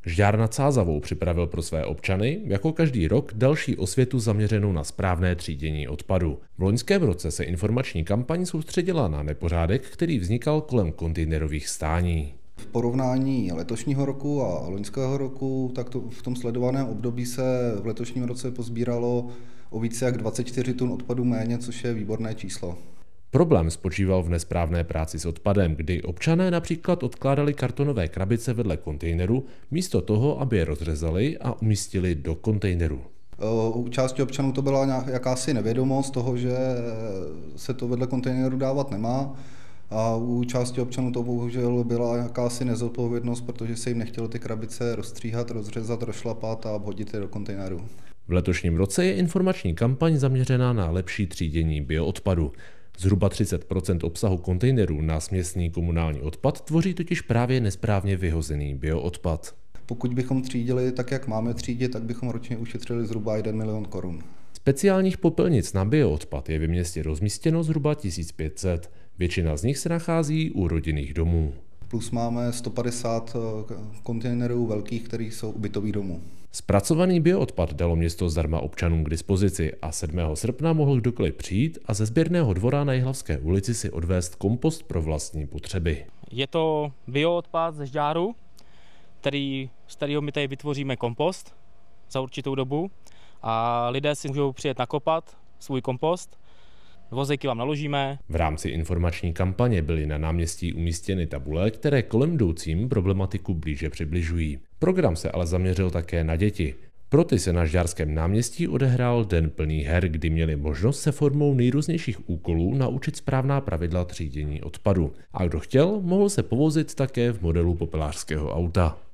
Žďár nad Sázavou připravil pro své občany jako každý rok další osvětu zaměřenou na správné třídění odpadu. V loňském roce se informační kampaň soustředila na nepořádek, který vznikal kolem kontejnerových stání. V porovnání letošního roku a loňského roku, tak v tom sledovaném období se v letošním roce pozbíralo o více jak 24 tun odpadu méně, což je výborné číslo. Problém spočíval v nesprávné práci s odpadem, kdy občané například odkládali kartonové krabice vedle kontejneru, místo toho, aby je rozřezali a umístili do kontejneru. U části občanů to byla jakási nevědomost toho, že se to vedle kontejneru dávat nemá. A u části občanů to bohužel byla jakási nezodpovědnost, protože se jim nechtělo ty krabice rozstříhat, rozřezat, rozšlapat a vhodit je do kontejneru. V letošním roce je informační kampaň zaměřená na lepší třídění bioodpadu. Zhruba 30% obsahu kontejnerů na směsný komunální odpad tvoří totiž právě nesprávně vyhozený bioodpad. Pokud bychom třídili tak, jak máme třídit, tak bychom ročně ušetřili zhruba 1 milion korun. Speciálních popelnic na bioodpad je ve městě rozmístěno zhruba 1500. Většina z nich se nachází u rodinných domů. Plus máme 150 kontejnerů velkých, které jsou u bytových domů. Zpracovaný bioodpad dalo město zdarma občanům k dispozici a 7. srpna mohl kdokoliv přijít a ze sběrného dvora na Jihlavské ulici si odvést kompost pro vlastní potřeby. Je to bioodpad ze Žďáru, z kterého my tady vytvoříme kompost za určitou dobu a lidé si můžou přijet nakopat svůj kompost. Vozejky vám naložíme. V rámci informační kampaně byly na náměstí umístěny tabule, které kolem jdoucím problematiku blíže přibližují. Program se ale zaměřil také na děti. Pro ty se na Žďárském náměstí odehrál den plný her, kdy měli možnost se formou nejrůznějších úkolů naučit správná pravidla třídění odpadu. A kdo chtěl, mohl se povozit také v modelu popelářského auta.